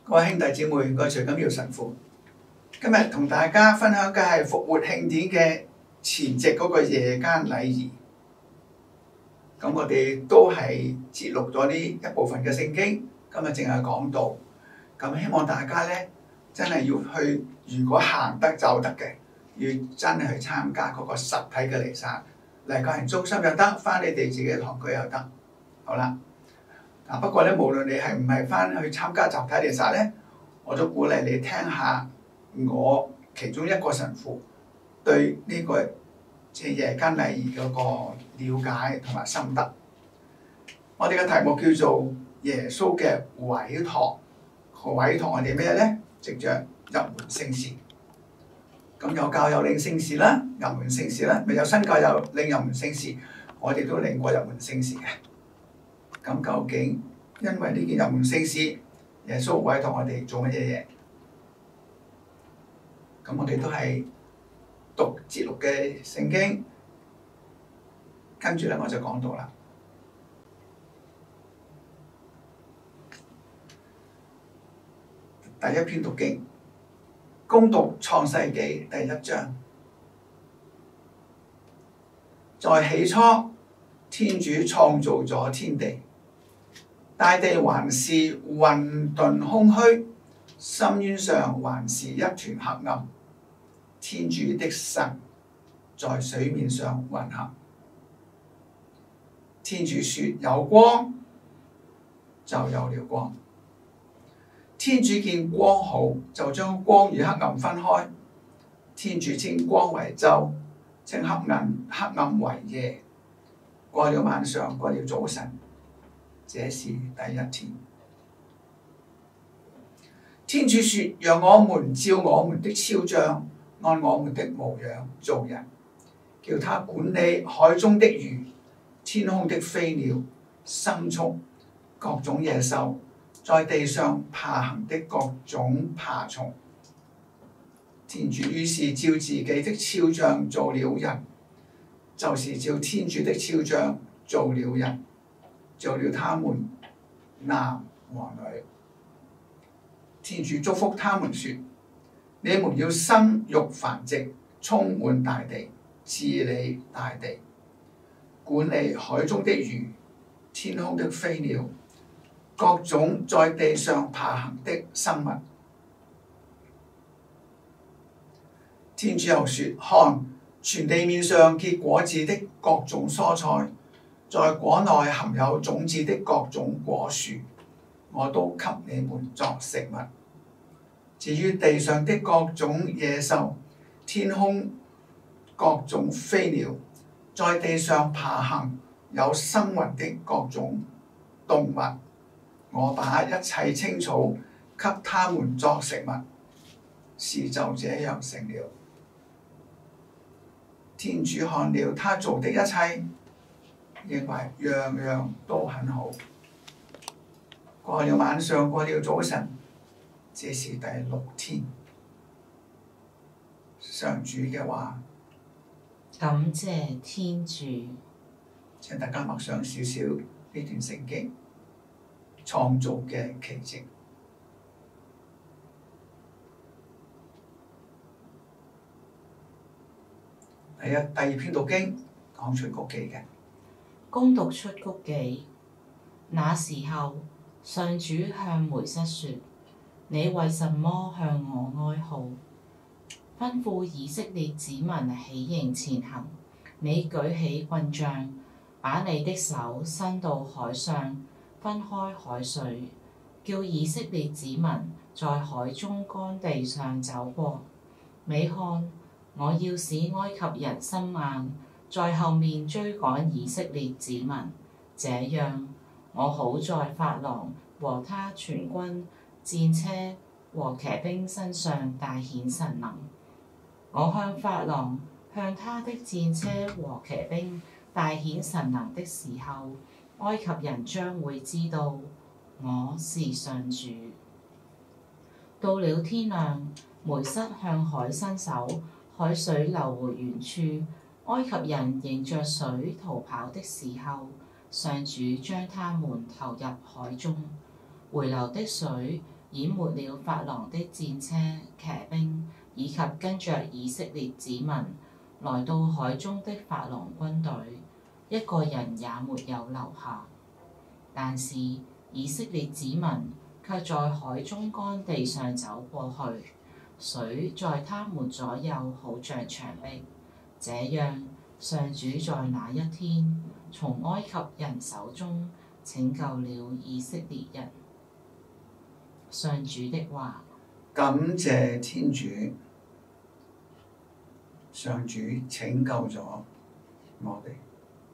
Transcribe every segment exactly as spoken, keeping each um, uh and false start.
各位兄弟姊妹，我係徐錦耀神父。今日同大家分享嘅係復活慶典嘅前夕嗰個夜間禮儀。咁我哋都係節錄咗呢一部分嘅聖經，今日淨係講道。咁希望大家咧真係要去，如果行得走得嘅，要真係去參加嗰個實體嘅彌撒，嚟教人中心又得，翻你哋自己嘅堂區又得。好啦。嗱，不過咧，無論你係唔係翻去參加集體彌撒咧，我都鼓勵你聽下我其中一個神父對呢、這個即係夜間禮儀嗰個了解同埋心得。我哋嘅題目叫做耶穌嘅委託，委託我哋咩咧？藉著入門聖事。咁有教友領聖事啦，入門聖事啦，咪有新教友領入門聖事，我哋都領過入門聖事嘅。咁究竟因為呢件入門聖事，耶穌委託我哋做乜嘢嘢？咁我哋都係讀節錄嘅聖經，跟住咧我就講到啦。第一篇讀經，恭讀創世記第一章。在起初，天主創造咗天地。大地還是混沌空虛，深淵上還是一團黑暗。天主的神在水面上運行。天主說有光，就有了光。天主見光好，就將光與黑暗分開。天主稱光為晝，稱黑暗黑暗為夜。過了晚上，過了早晨。這是第一天。天主說：讓我們照我們的肖像，按我們的模樣造人，叫他管理海中的魚、天空的飛鳥、牲畜、各種野獸，在地上爬行的各種爬蟲。天主於是照自己的肖像造了人，就是照天主的肖像造了人。做了他們男和女。天主祝福他們說：你們要生育繁殖，充滿大地，治理大地，管理海中的魚、天空的飛鳥、各種在地上爬行的生物。天主又說：看，全地面上結果子的各種蔬菜，在果內含有種子的各種果樹，我都給你們作食物。至於地上的各種野獸、天空各種飛鳥，在地上爬行有生魂的各種動物，我把一切青草給他們作食物，事就這樣成了。天主看了他做的一切，認為樣樣都很好。過了晚上，過了早晨，這是第六天。上主嘅話， 感謝天主。 請大家默想少少呢段聖經創造嘅奇蹟。第一、第二篇讀經講出谷記嘅。 恭讀出谷記。那時候，上主向梅瑟說：你為什麼向我哀號？吩咐以色列子民起營前行。你舉起棍杖，把你的手伸到海上，分開海水，叫以色列子民在海中乾地上走過。你看，我要使埃及人心硬，在後面追趕以色列子民，這樣我好在法郎和他全軍、戰車和騎兵身上大顯神能。我向法郎、向他的戰車和騎兵大顯神能的時候，埃及人將會知道我是上主。到了天亮，梅瑟向海伸手，海水流回原處。埃及人迎着水逃跑的時候，上主將他們投入海中。回流的水淹沒了法郎的戰車、騎兵，以及跟着以色列子民來到海中的法郎軍隊，一個人也沒有留下。但是以色列子民卻在海中乾地上走過去，水在他們左右好像牆壁。這樣，上主在那一天從埃及人手中拯救了以色列人。上主的話。 感謝天主，上主拯救咗我哋。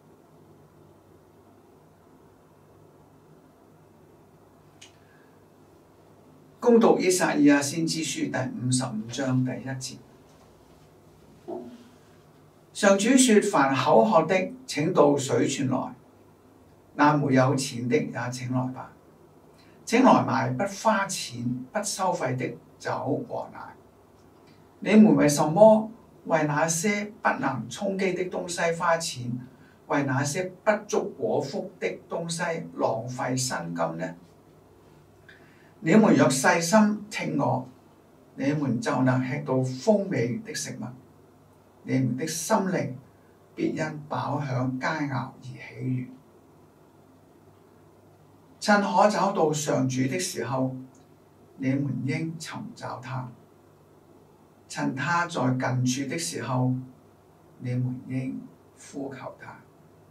恭讀依撒意亞先知書第五十五章第一節。上主說：凡口渴的，請到水泉來；那沒有錢的，也請來吧。請來買不花錢、不收費的酒和奶。你們為什麼為那些不能充飢的東西花錢，為那些不足果腹的東西浪費薪金呢？你們若細心聽我，你們就能吃到豐美的食物。你們的心靈必因飽享佳肴而喜悅。趁可找到上主的時候，你們應尋找他；趁他在近處的時候，你們應呼求他。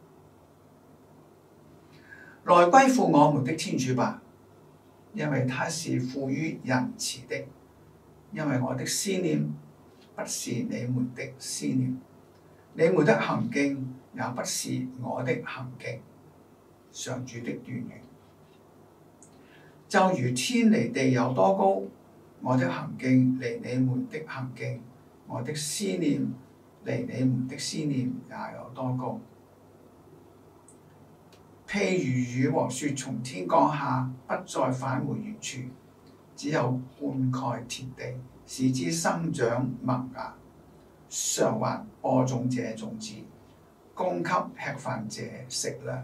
來歸附我們的天主吧，因為他是富於仁慈的。因為我的思念不是你們的思念，你們的行徑也不是我的行徑。上主的斷言。就如天離地有多高，我的行徑離你們的行徑，我的思念離你們的思念也有多高。譬如雨和雪從天降下，不再返回原處，只有灌溉田地，使之生長萌芽，償還播種者種子，供給吃飯者食糧。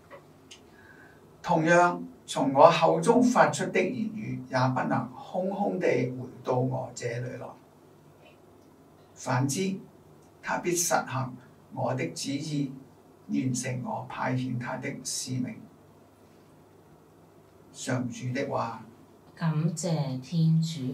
同樣，從我口中發出的言語，也不能空空地回到我這裏來。反之，他必實行我的旨意，完成我派遣他的使命。上主的話。 感謝天主。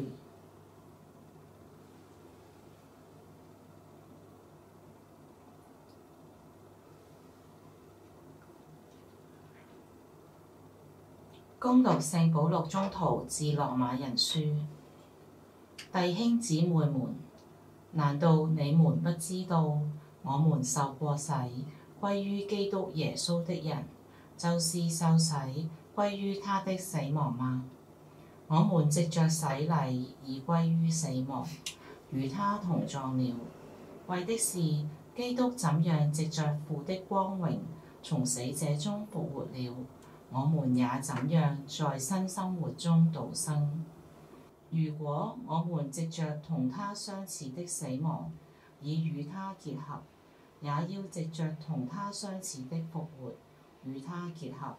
恭讀聖保祿宗徒致羅馬人書。弟兄姊妹們，難道你們不知道，我們受過洗歸於基督耶穌的人，就是受洗歸於他的死亡嗎？我們藉着洗禮已歸於死亡，與他同葬了，為的是基督怎樣藉着父的光榮從死者中復活了，我們也怎樣在新生活中度生。如果我們藉着同他相似的死亡已與他結合，也要藉着同他相似的復活與他結合。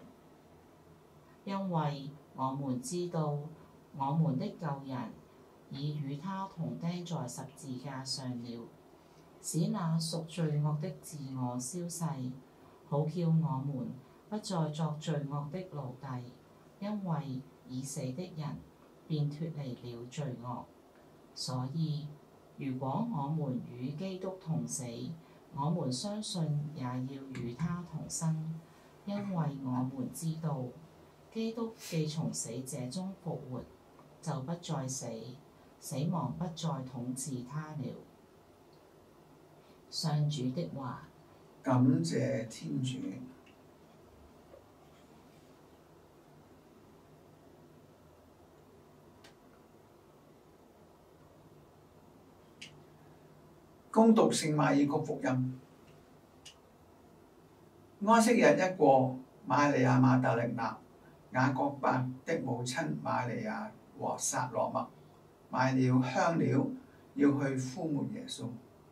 因為我們知道，我們的舊人已與他同釘在十字架上了，使那屬罪惡的自我消逝，好叫我們不再作罪惡的奴隸。因為已死的人便脫離了罪惡。所以，如果我們與基督同死，我們相信也要與他同生，因為我們知道，基督既從死者中復活，就不再死，死亡不再統治他了。上主的話。 感謝天主。恭讀聖馬爾谷福音。安息日一過，瑪利亞瑪達肋納、雅各伯的母親瑪利亞和撒羅默買了香料，要去敷抹耶穌。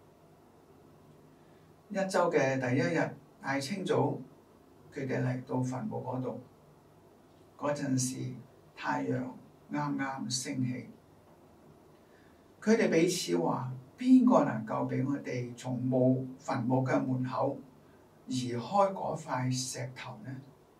一週嘅第一日大清早，佢哋嚟到墳墓嗰度。嗰陣時太陽啱啱升起。佢哋彼此話：邊個能夠俾我哋從墓墳墓嘅門口移開嗰塊石頭呢？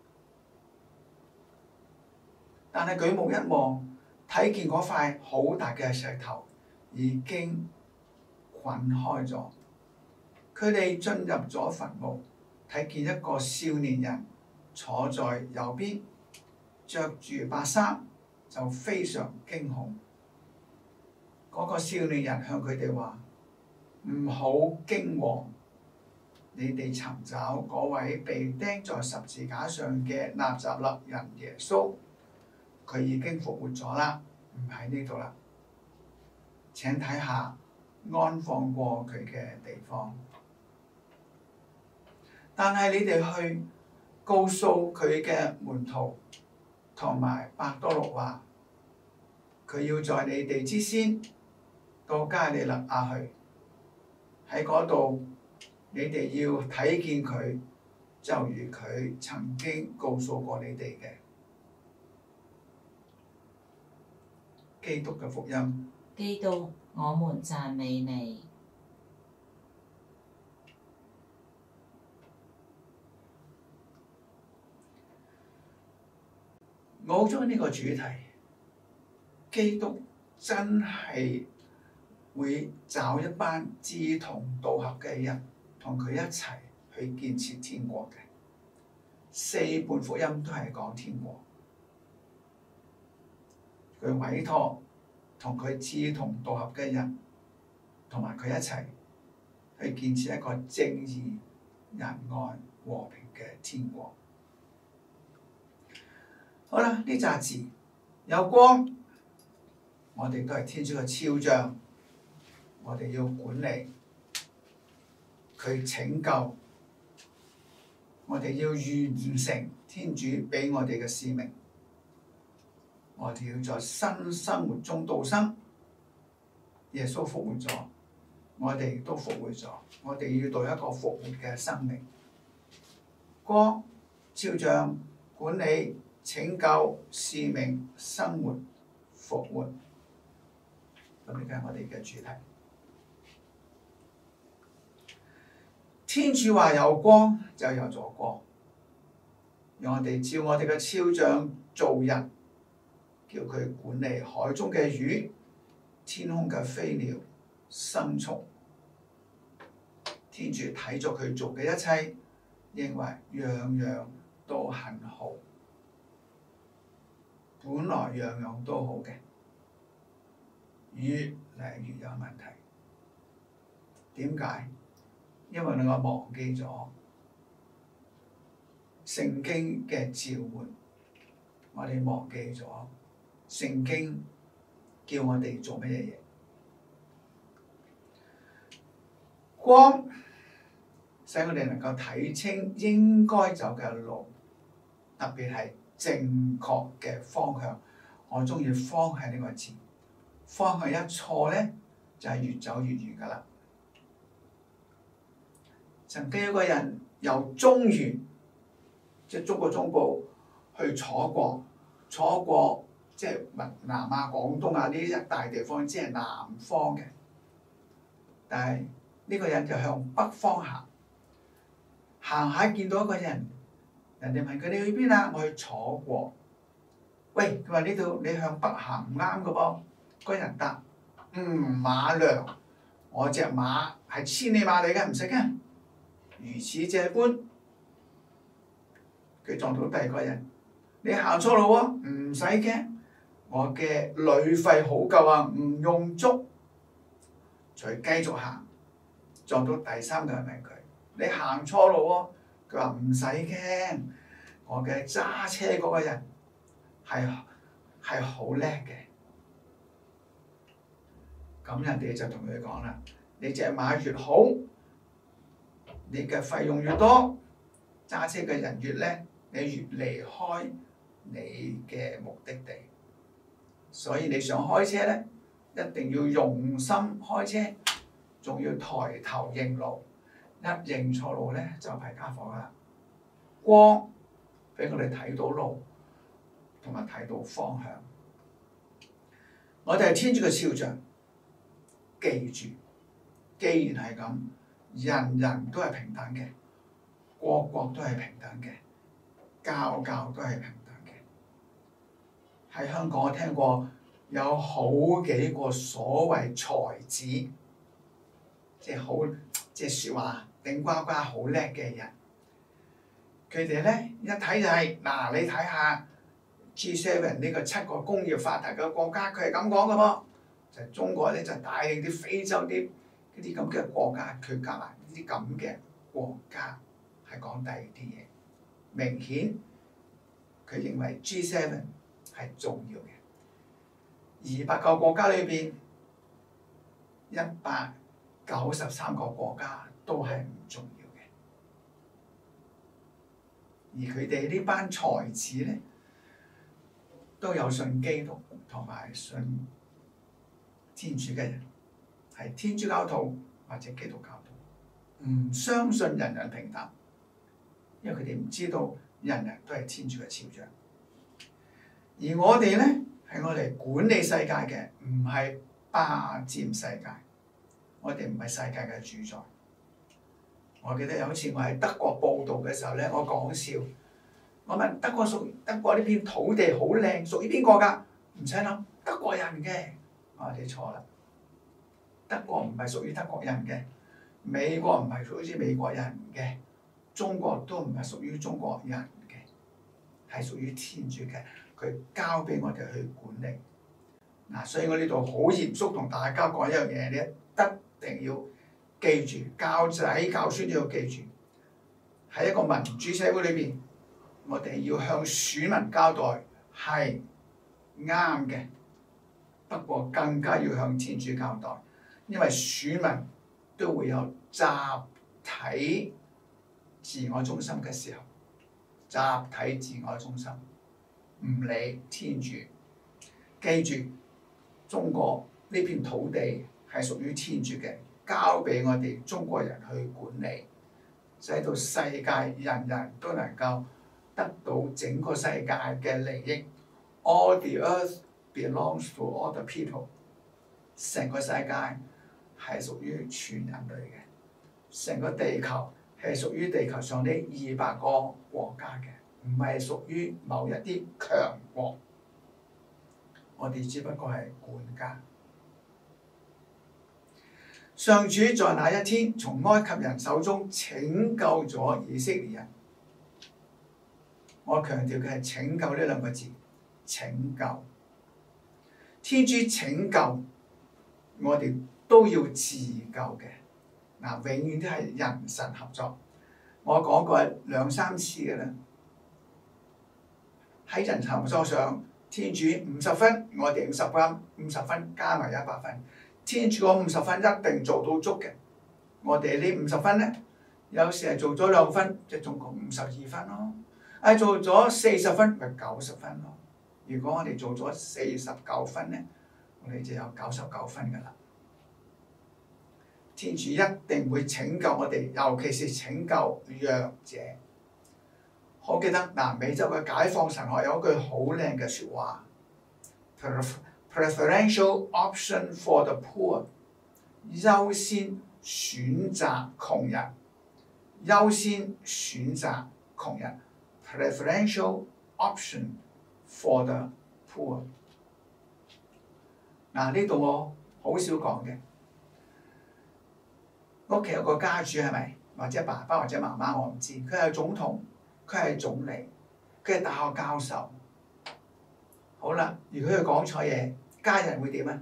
但係舉目一望，睇見嗰塊好大嘅石頭已經滾開咗。佢哋進入咗墳墓，睇見一個少年人坐在右邊，着住白衫，就非常驚恐。嗰、那個少年人向佢哋話：唔好驚惶，你哋尋找嗰位被釘在十字架上嘅納匝肋人耶穌，佢已經復活咗啦，唔喺呢度啦。請睇下安放過佢嘅地方。但係你哋去告訴佢嘅門徒同埋伯多祿話，佢要在你哋之先到加里肋亞去，喺嗰度你哋要睇見佢，就如佢曾經告訴過你哋嘅。基督嘅福音。 基督，我們讚美你。 我好鍾意呢個主題，基督真係會找一班志同道合嘅人，同佢一齊去建設天國嘅。四本福音都係講天國，佢委託同佢志同道合嘅人，同埋佢一齊去建設一個正義、仁愛、和平嘅天國。好啦，呢紮字有光，我哋都係天主嘅肖像，我哋要管理佢拯救，我哋要完成天主俾我哋嘅使命，我哋要在新生活中度生。耶穌復活咗，我哋都復活咗，我哋要到一個復活嘅生命。光、肖像、管理、拯救、使命、生活、復活，咁呢個係我哋嘅主題。天主話有光，就有咗光，讓我哋照我哋嘅肖像做人，叫佢管理海中嘅魚、天空嘅飛鳥、牲畜。天主睇咗佢做嘅一切，認為樣樣都很好。本來樣樣都好嘅，越嚟越有問題。點解？因為我忘記咗聖經嘅召喚，我哋忘記咗聖經叫我哋做乜嘢嘢。光使我哋能夠睇清應該走嘅路，特別係正確嘅方向。我鍾意方向呢個字，方向一錯咧，就係、是、越走越遠噶啦。曾經有個人由中原，即係中國中部去楚國，楚國即係雲南啊、廣東啊呢一帶地方，即係南方嘅。但係呢個人就向北方行，行下見到一個人，人哋問佢：你去邊啊？我去楚國。喂，佢話呢度你向北行唔啱嘅噃。嗰人答：嗯，馬良，我隻馬係千里馬嚟嘅，唔使驚。如此這般，佢撞到第二個人，你行錯路喎，唔使驚，我嘅旅費好夠啊，唔用足。再繼續行，撞到第三個人問佢：你行錯路喎，佢話唔使驚，我嘅揸車嗰個人係係好叻嘅。咁人哋就同佢講啦：你隻馬越好，你嘅費用越多，揸車嘅人越叻，你越離開你嘅目的地。所以你想開車咧，一定要用心開車，仲要抬頭認路。一認錯路咧，就係家伙啦。光俾我哋睇到路，同埋睇到方向。 我哋係天主嘅肖像，記住，既然係咁，人人都係平等嘅，國國都係平等嘅，教教都係平等嘅。喺香港我聽過有好幾個所謂才子，即係好即係説話頂呱呱好叻嘅人，佢哋咧一睇就係、是、嗱，你睇下 G 七 呢個七個工業發達嘅國家，佢係咁講嘅噃，就係、中國咧就帶領啲非洲啲嗰啲咁嘅國家，佢夾埋呢啲咁嘅國家係講第二啲嘢，明顯佢認為 G 七 係重要嘅。二百個國家裏邊，一百九十三個國家都係唔重要嘅，而佢哋呢班才子咧，都有信基督同埋信天主嘅人，係天主教徒或者基督教徒，唔相信人人平等，因為佢哋唔知道人人都係天主嘅肖像，而我哋咧。係我哋管理世界嘅，唔係霸佔世界。我哋唔係世界嘅主宰。我記得有一次我喺德國報道嘅時候咧，我講笑，我問德國屬德國呢片土地好靚，屬於邊個㗎？唔使諗，德國人嘅。我話你錯啦，德國唔係屬於德國人嘅，美國唔係屬於美國人嘅，中國都唔係屬於中國人嘅，係屬於天主嘅。佢交俾我哋去管理，嗱、啊，所以我呢度好嚴肅同大家講一樣嘢，你一定要記住，教仔教孫都要記住，喺一個民主社會裏邊，我哋要向選民交代係啱嘅，不過更加要向天主交代，因為選民都會有集體自我中心嘅時候，集體自我中心。唔理天主，記住中國呢片土地係屬於天主嘅，交俾我哋中國人去管理，使到世界人人都能夠得到整個世界嘅利益。All the earth belongs to all the people。成個世界係屬於全人類嘅，成個地球係屬於地球上呢二百個國家嘅。唔係屬於某一啲強國，我哋只不過係管家。上主在那一天從埃及人手中拯救咗以色列人。我強調嘅係拯救呢兩個字，拯救。天主拯救，我哋都要自救嘅。嗱，永遠都係人神合作。我講過兩三次嘅啦。喺人合作上，天主五十分，我哋五十分，五十分加埋一百分。天主嗰五十分一定做到足嘅，我哋呢五十分咧，有時係做咗兩分，即係總共五十二分咯。啊，做咗四十分咪九十分咯。如果我哋做咗四十九分咧，我哋就有九十九分噶啦。天主一定會拯救我哋，尤其是拯救弱者。我記得南美洲嘅解放神學有一句好靚嘅説話 ，preferential option for the poor， 優先選擇窮人，優先選擇窮人 ，preferential option for the poor。嗱，呢度我好少講嘅，屋企有個家主係咪？或者爸爸或者媽媽，我唔知，佢係總統。佢係總理，佢係大學教授。好啦，如果佢講錯嘢，家人會點啊？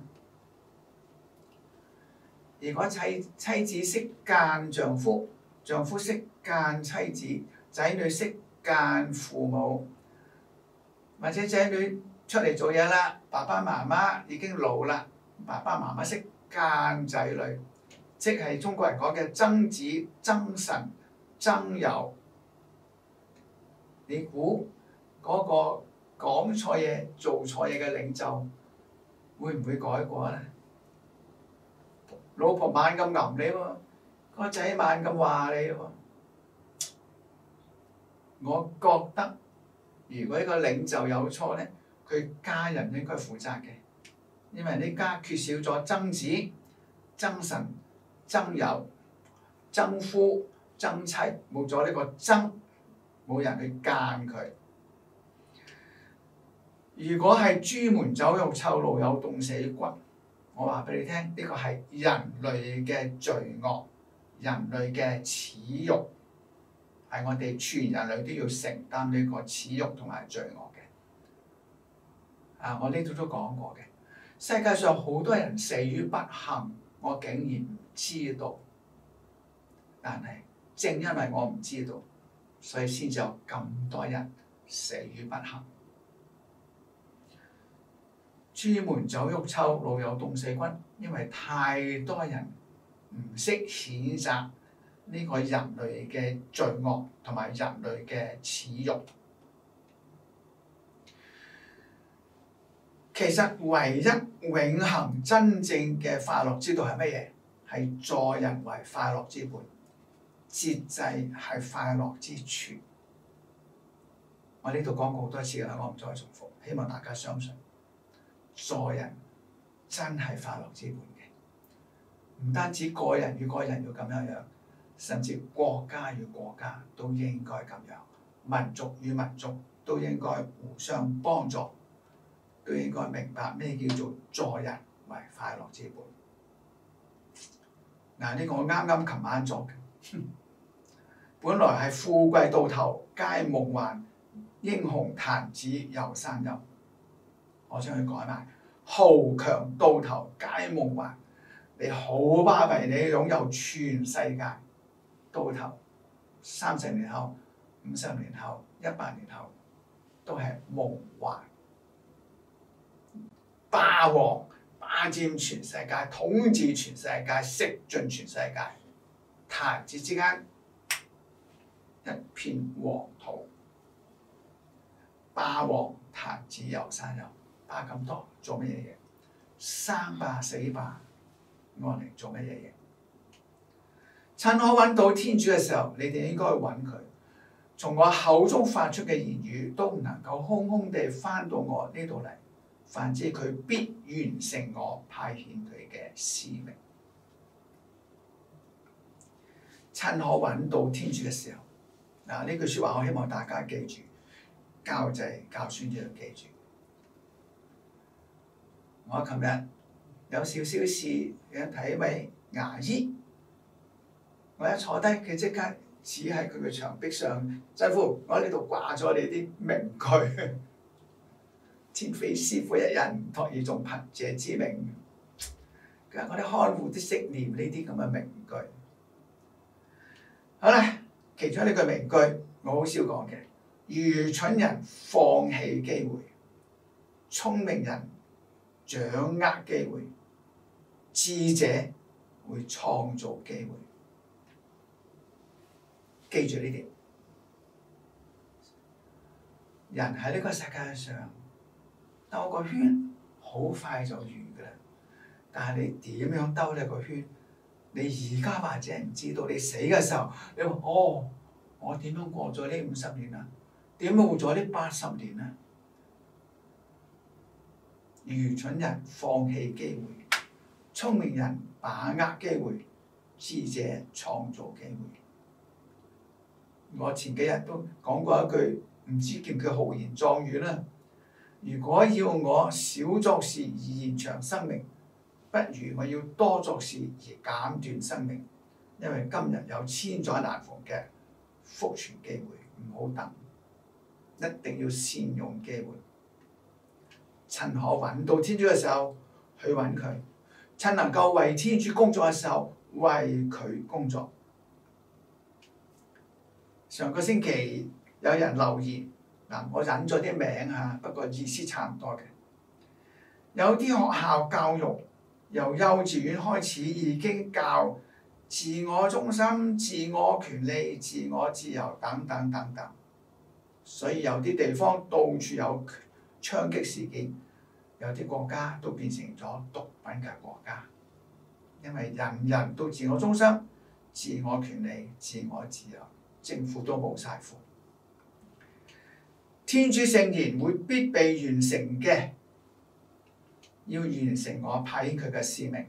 如果妻妻子識姦丈夫，丈夫識姦妻子，仔女識姦父母，或者仔女出嚟做嘢啦，爸爸媽媽已經老啦，爸爸媽媽識姦仔女，即係中國人講嘅爭子、爭臣、爭友。你估嗰個講錯嘢、做錯嘢嘅領袖會唔會改過咧？老婆猛咁吟你喎，個仔猛咁話你喎。我覺得如果一個領袖有錯咧，佢家人應該負責嘅， 因為呢家缺少咗曾子、曾臣、曾友、曾夫、曾妻，冇咗呢個曾，冇人去間佢。如果係朱門酒肉臭，路有凍死骨，我話俾你聽，呢個係人類嘅罪惡，人類嘅恥辱，係我哋全人類都要承擔呢個恥辱同埋罪惡嘅。啊，我呢度都講過嘅，世界上好多人死於不幸，我竟然唔知道。但係正因為我唔知道，所以先至有咁多人死於不幸。朱門酒肉臭，路有凍死骨，因為太多人唔識譴責呢個人類嘅罪惡同埋人類嘅恥辱。其實唯一永恆真正嘅快樂之道係乜嘢？係助人為快樂之本，節制係快樂之泉。我呢度講過好多次啦，我唔再重複，希望大家相信。助人真係快樂之本嘅，唔單止個人與個人要咁樣樣，甚至國家與國家都應該咁樣，民族與民族都應該互相幫助，都應該明白咩叫做助人為快樂之本。嗱，呢個我啱啱琴晚作嘅，本來係富貴到頭皆夢幻，英雄彈指遊山丘。我將佢改埋豪強到頭皆夢幻，你好巴閉，你擁有全世界，到頭三十年後、五十年後、一百年後都係夢幻。霸王霸佔全世界，統治全世界，食盡全世界，彈指之間一片黃土。霸王彈指遊山丘。霸咁多做乜嘢嘢？生霸死霸，愛嚟做乜嘢嘢？趁可揾到天主嘅時候，你哋應該揾佢。從我口中發出嘅言語都唔能夠空空地翻到我呢度嚟，反之佢必完成我派遣佢嘅使命。趁可揾到天主嘅時候，嗱，呢句説話我希望大家記住，教仔教孫都要記住。我琴日有少少事去睇一位牙醫，我一坐低，佢即刻指喺佢嘅牆壁上，師傅，我喺呢度掛咗你啲名句，天非師傅一人，託爾仲憑這之名。佢話我啲看護都識念呢啲咁嘅名句。好啦，其中呢句名句我好少講嘅，愚蠢人放棄機會，聰明人掌握機會，智者會創造機會。記住呢點，人喺呢個世界上兜個圈，好快就完㗎啦。但係你點樣兜呢個圈？你而家或者唔知道，你死嘅時候，你話哦，我點樣過咗呢五十年啊？點樣過咗呢八十年啊？愚蠢人放棄機會，聰明人把握機會，智者創造機會。我前幾日都講過一句，唔知叫唔叫豪言壯語啦。如果要我少作事而延長生命，不如我要多作事而減短生命。因為今日有千載難逢嘅福傳機會，唔好等，一定要善用機會。趁可揾到天主嘅時候去揾佢，趁能夠為天主工作嘅時候為佢工作。上個星期有人留言，嗱，我引咗啲名嚇，不過意思差唔多嘅。有啲學校教育由幼稚園開始已經教自我中心、自我權利、自我自由等等等等，所以有啲地方到處有槍擊事件，有啲國家都變成咗毒品嘅國家，因為人人都自我中心、自我權利、自我自由，政府都冇晒符。天主聖言會必被完成嘅， 要完成我派遣佢嘅使命。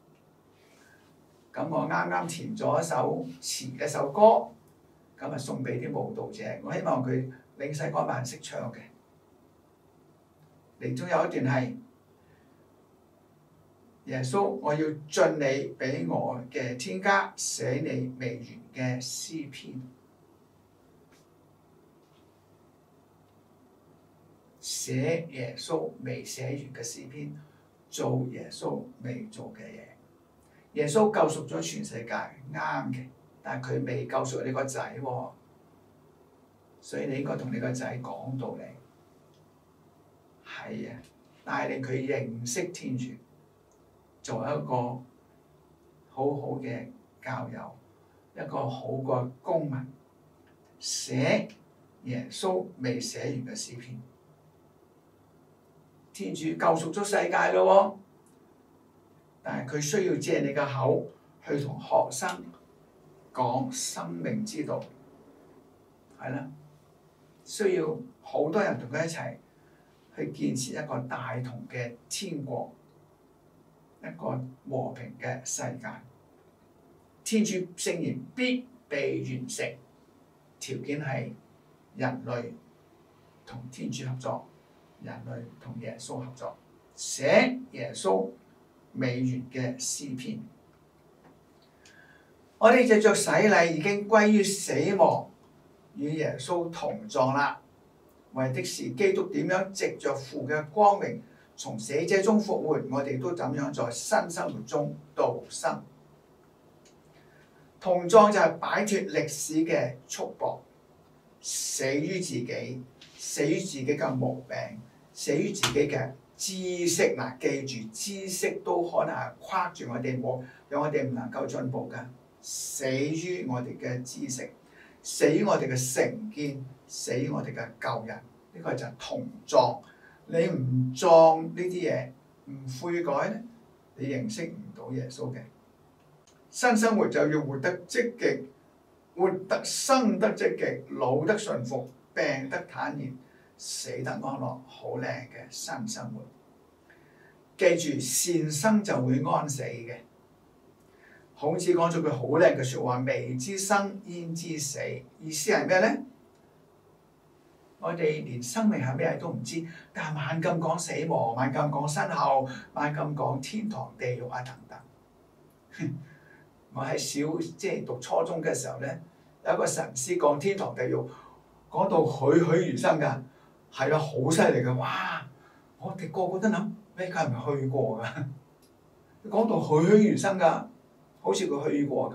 咁我啱啱填咗一首詞一首歌，咁啊送俾啲舞蹈者，我希望佢領洗嗰晚識唱嘅。其中有一段係耶穌，我要進你俾我嘅天家，寫你未完嘅詩篇，寫耶穌未寫完嘅詩篇，做耶穌未做嘅嘢。耶穌救贖咗全世界，啱嘅，但係佢未救贖你個仔喎，所以你應該同你個仔講道理，係啊，帶領佢認識天主，做一個好好嘅教友，一個好嘅公民，寫耶穌未寫完嘅詩篇。天主救贖咗世界咯喎，但係佢需要借你嘅口去同學生講生命之道，係啦，需要好多人同佢一齊去建設一個大同嘅天國，一個和平嘅世界。天主聖言必被完成，條件係人類同天主合作，人類同耶穌合作，寫耶穌未完嘅詩篇。我哋藉着洗禮已經歸於死亡，與耶穌同葬啦。為的是基督點樣藉着父嘅光榮從死者中復活，我哋都怎樣在新生活中度生。同葬就係擺脱歷史嘅束縛，死於自己，死於自己嘅毛病，死於自己嘅知識。嗱，記住知識都可能係框住我哋，冇讓我哋唔能夠進步㗎。死於我哋嘅知識，死於我哋嘅成見，死於我哋嘅舊人。呢、這個就係同葬。你唔葬呢啲嘢，唔悔改咧，你認識唔到耶穌嘅。新生活就要活得積極，活得生得積極，老得順服，病得坦然，死得安樂，好靚嘅新生活。記住善生就會安死嘅。孔子講咗句好靚嘅説話：未知生焉知死。意思係咩咧？我哋連生命係咩都唔知，但係猛咁講死亡，猛咁講身後，猛咁講天堂地獄啊等等。我喺小即係讀初中嘅時候咧，有一個神師講天堂地獄，講到栩栩如生㗎，係啊，好犀利㗎！哇！我哋個個都諗，咩佢係咪去過㗎？講到栩栩如生㗎，好似佢去過咁。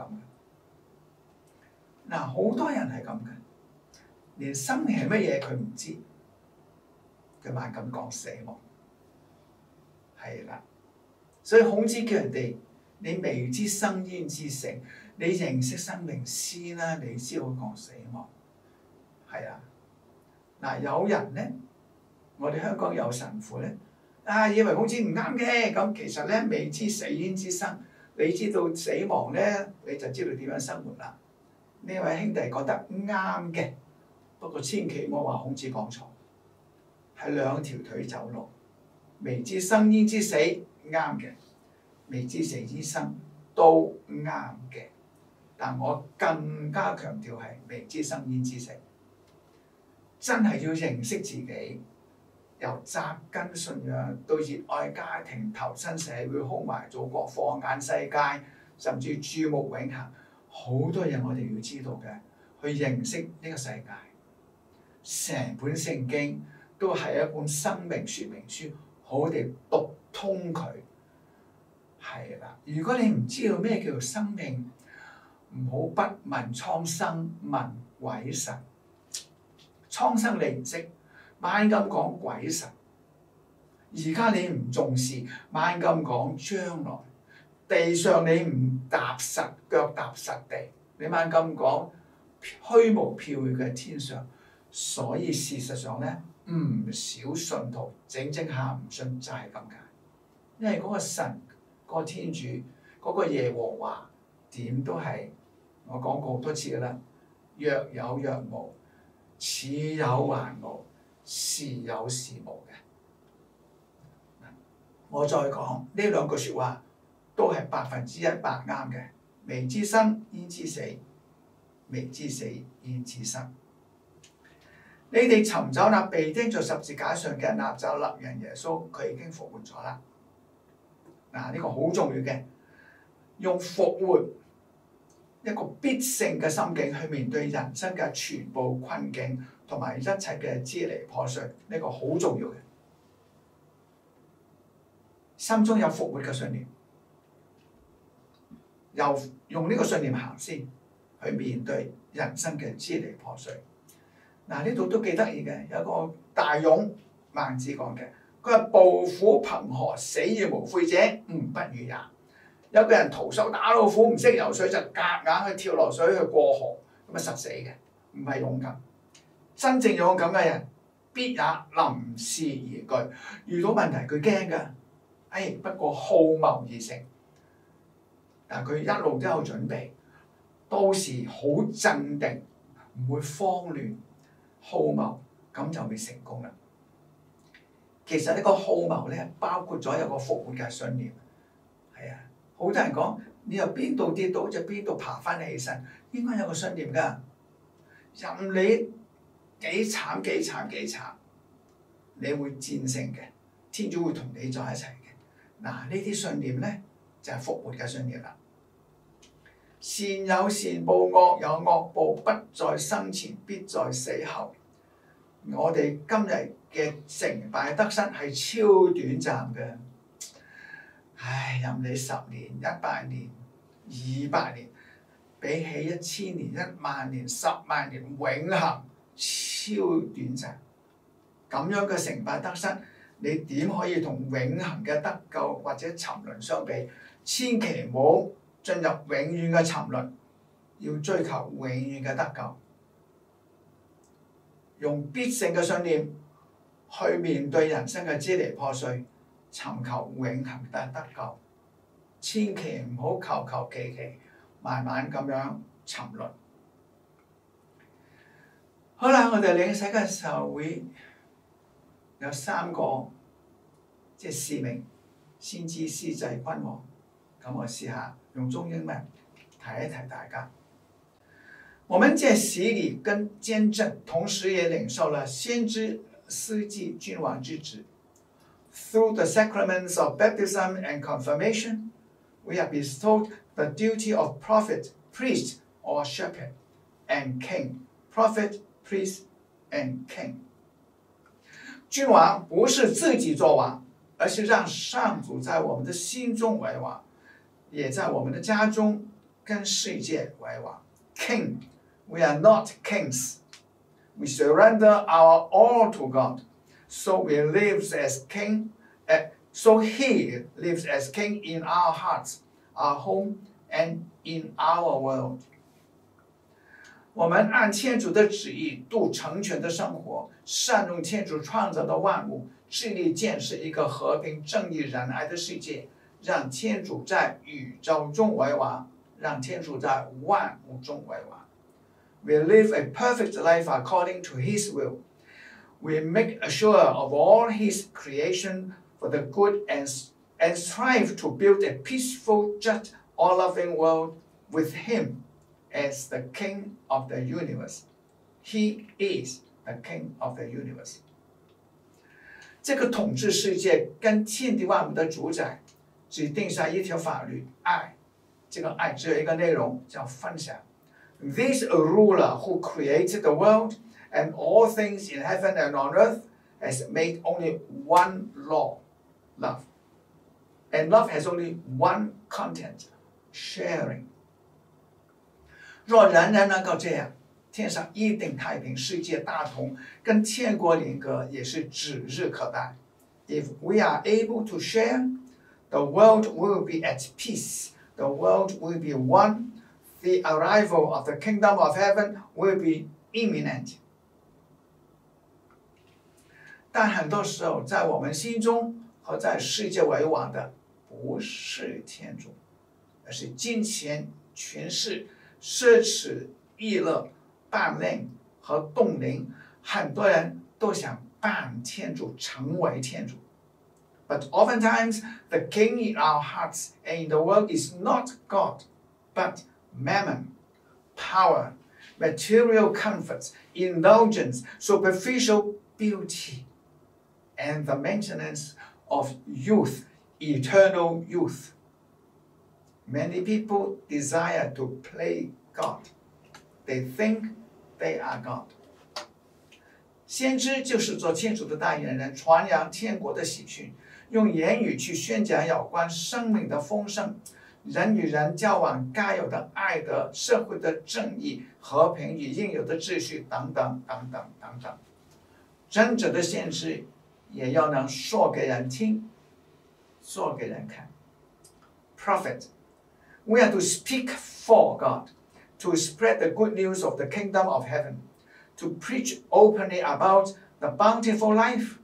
嗱，好多人係咁嘅，連生命係乜嘢佢唔知，佢猛咁講死亡，係啦。所以孔子叫人哋。你未知生焉知死，你認識生命先啦，你先會講死亡。係啊，嗱，有人咧，我哋香港有神父咧，啊以為孔子唔啱嘅，咁其實咧未知死焉知生，你知道死亡咧，你就知道點樣生活啦。呢位兄弟覺得啱嘅，不過千祈唔好話孔子講錯，係兩條腿走路，未知生焉知死，啱嘅。未知死之生都啱嘅，但我更加強調係未知生焉知死。真係要認識自己，由扎根信仰到熱愛家庭、投身社會、胸懷祖國、放眼世界，甚至注目永恆，好多嘢我哋要知道嘅，去認識呢個世界。成本聖經都係一本生命說明書，好好地讀通佢。係啦，如果你唔知道咩叫做生命，唔好不問蒼生，問鬼神。蒼生你唔識，猛咁講鬼神。而家你唔重視，猛咁講將來。地上你唔踏實，腳踏實地，你猛咁講虛無縹緲嘅天上。所以事實上咧，唔少信徒整整下唔信就係咁解，因為嗰個神。嗰個天主，嗰、那個耶和華點都係我講過好多次㗎啦，若有若無，似有還無，時有時無嘅。 我再講呢兩句説話都係百分之一百啱嘅。未知生焉知死，未知死焉知生。你哋尋找那被釘在十字架上嘅納匝肋人耶穌，佢已經復活咗啦。嗱，呢個好重要嘅，用復活一個必勝嘅心境去面對人生嘅全部困境同埋一切嘅支離破碎，呢個好重要嘅。心中有復活嘅信念，又用呢個信念行先去面對人生嘅支離破碎。嗱，呢度都幾得意嘅，有一個大勇孟子講嘅，佢話捕虎憑河，死而無悔者，吾不與也。有個人徒手打老虎，唔識游水就夾硬去跳落水去過河，咁啊實死嘅，唔係勇敢。真正勇敢嘅人，必也臨事而懼，遇到問題佢驚㗎，哎不過好謀而成。但佢一路都有準備，到時好鎮定，唔會慌亂。好謀咁就會成功啦。其實呢個好謀咧，包括咗有個復活嘅信念。係啊，好多人講你由邊度跌倒就邊度爬翻起身，應該有個信念㗎。任你幾慘幾慘幾慘，你會戰勝嘅，天主會同你在一齊嘅。嗱，呢啲信念咧就係復活嘅信念啦。善有善報，惡有惡報，不在生前，必在死後。我哋今日嘅成敗得失係超短暫嘅，唉，任你十年、一百年、二百年，比起一千年、一萬年、十萬年，永恆超短暫。咁樣嘅成敗得失，你點可以同永恆嘅得救或者沉淪相比？千祈唔好進入永遠嘅沉淪，要追求永遠嘅得救，用必勝嘅信念去面對人生嘅支離破碎，尋求永恆嘅得救。千祈唔好求求其其，慢慢咁樣沉淪。好啦，我哋領洗嘅時候會有三個即係使命：先知、司祭、君王。咁我試下用中英文提一提大家。我們借洗禮跟見證，同時也領受了先知、司祭、君王之職。Through the sacraments of baptism and confirmation, we are bestowed the duty of prophet, priest, or shepherd, and king. Prophet, priest, and king. 君王不是自己做王，而是讓上主在我們的心中為王，也在我們的家中跟世界為王。King, we are not kings. We surrender our all to God, so we live as king. Uh, so He lives as king in our hearts, our home, and in our world. 我們按天主的旨意度成全的生活，善用天主創造的萬物，致力建設一個和平、正義、仁愛的世界，讓天主在宇宙中為王，讓天主在萬物中為王。We live a perfect life according to His will. We make sure of all His creation for the good and, and strive to build a peaceful, just, all-loving world with Him as the King of the universe. He is the King of the universe. 這個統治世界跟天地萬物的主宰，只定下一條法律：愛。這個愛只有一個內容，叫分享。This ruler who created the world and all things in heaven and on earth has made only one law, love. And love has only one content, sharing. 若人人能夠這樣，天上一定太平，世界大同，跟天國鄰隔也是指日可待。If we are able to share, the world will be at peace. The world will be one. The arrival of the kingdom of heaven will be imminent. 但很多時候，在我們心中和在世界為王的，不是天主，而是金錢、權勢、奢侈、娛樂、扮靚和凍齡。很多人都想扮天主，成為天主。 But oftentimes, the king in our hearts and in the world is not God, but mammon, power, material comforts, indulgence, superficial beauty, and the maintenance of youth, eternal youth. Many people desire to play God. They think they are God. 先知就是做天主的代言人，传扬天国的喜讯，用言语去宣讲有关生命的丰盛、人与人交往该有的爱德、社会的正义、和平与应有的秩序等等等等等等。真正的先知也要能说给人听，说给人看。Prophet, we are to speak for God, to spread the good news of the kingdom of heaven, to preach openly about the bountiful life,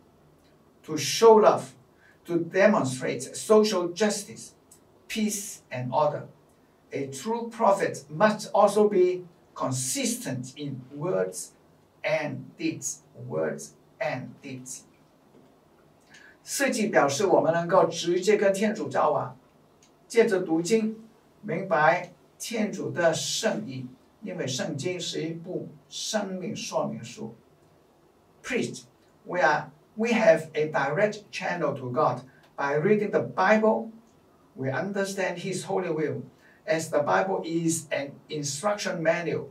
to show love, to demonstrate social justice, peace, and order. A true prophet must also be consistent in words and deeds. Words and deeds. 设计表示我们能够直接跟天主交往，借着读经明白天主的圣意，因为圣经是一部生命说明书。Priest, we are we have a direct channel to God by reading the Bible. We understand His holy will, as the Bible is an instruction manual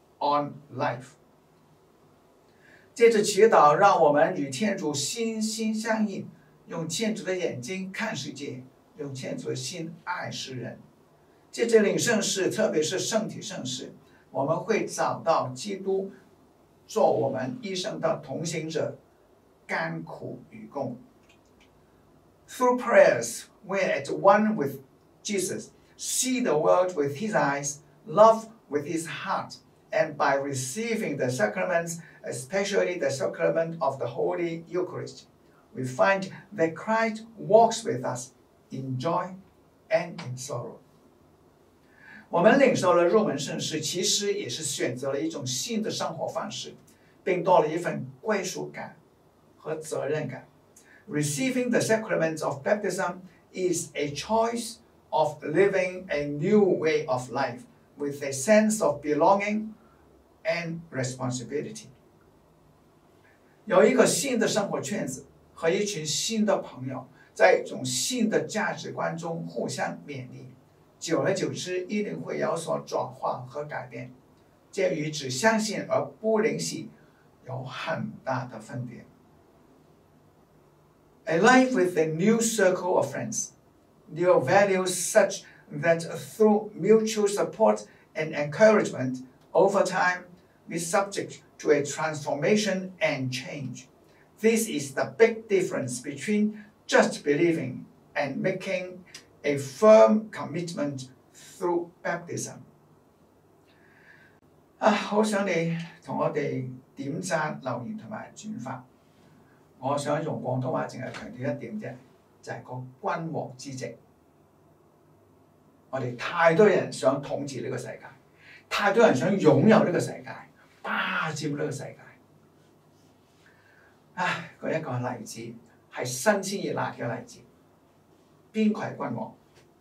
on life. 借着祈祷，让我们与天主心心相印，用天主的眼睛看世界，用天主的心爱世人。借着领圣事，特别是圣体圣事，我们会找到基督做我们一生的同行者，甘苦与共。Through prayers, we're at one with Jesus, see the world with His eyes, love with His heart, and by receiving the sacraments, especially the sacrament of the Holy Eucharist, we find that Christ walks with us in joy and in sorrow. 我们领受了入门圣事，其实也是选择了一种新的生活方式，并多了一份归属感和责任感。Receiving the sacrament of baptism is a choice of living a new way of life with a sense of belonging and responsibility. 有一个新的生活圈子和一群新的朋友，在一种新的价值观中互相勉励，久而久之一定会有所转化和改变，这与只相信而不灵系有很大的分别。A life with a new circle of friends, new values such that through mutual support and encouragement, over time, we subject to a transformation and change. This is the big difference between just believing and making a firm commitment through baptism. 啊，好想你同我哋點讚、留言同埋轉發。我想用廣東話淨係強調一點啫，就係個君王之職。我哋太多人想統治呢個世界，太多人想擁有呢個世界，霸佔呢個世界。唉，舉一個例子係新鮮熱辣嘅例子。邊個係君王？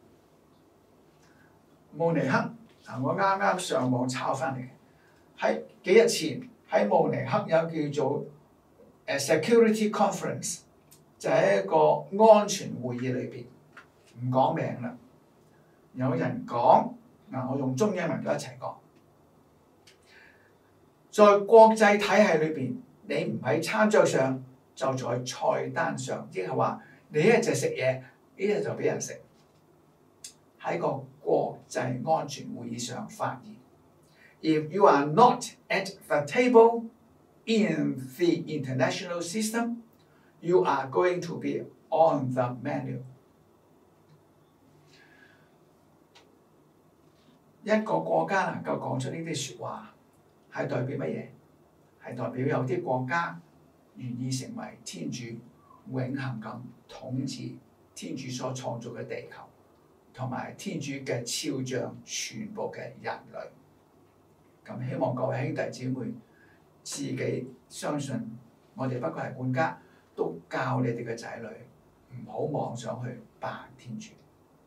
慕尼黑啊！我啱啱上網抄翻嚟嘅，喺幾日前喺慕尼黑有叫做誒 security conference， 就喺一個安全會議裏邊，唔講名啦。有人講嗱，我用中英文都一齊講。在國際體系裏邊，你唔喺餐桌上，就在菜單上，即係話你一就食嘢。呢日就俾人食，喺個國際安全會議上發言。If you are not at the table in the international system, you are going to be on the menu. 一個國家能夠講出呢啲説話，係代表乜嘢？係代表有啲國家願意成為天主永恆咁統治天主所創造嘅地球，同埋天主嘅肖像全部嘅人類。咁希望各位兄弟姊妹自己相信，我哋不過係管家，都教你哋嘅仔女唔好妄想去扮天主。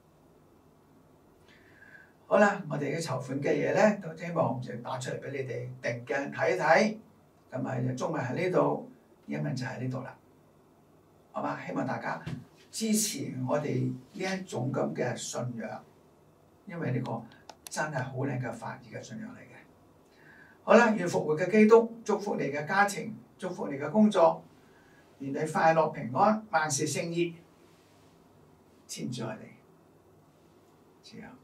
好啦，我哋嘅籌款嘅嘢咧，都希望就打出嚟俾你哋定鏡睇一睇。咁啊，中文喺呢度，英文就喺呢度啦。好嘛？希望大家支持我哋呢一種咁嘅信仰，因為呢個真係好靚嘅法義嘅信仰嚟嘅。好啦，願復活嘅基督祝福你嘅家庭，祝福你嘅工作，願你快樂平安，萬事勝意。天主愛你，主啊！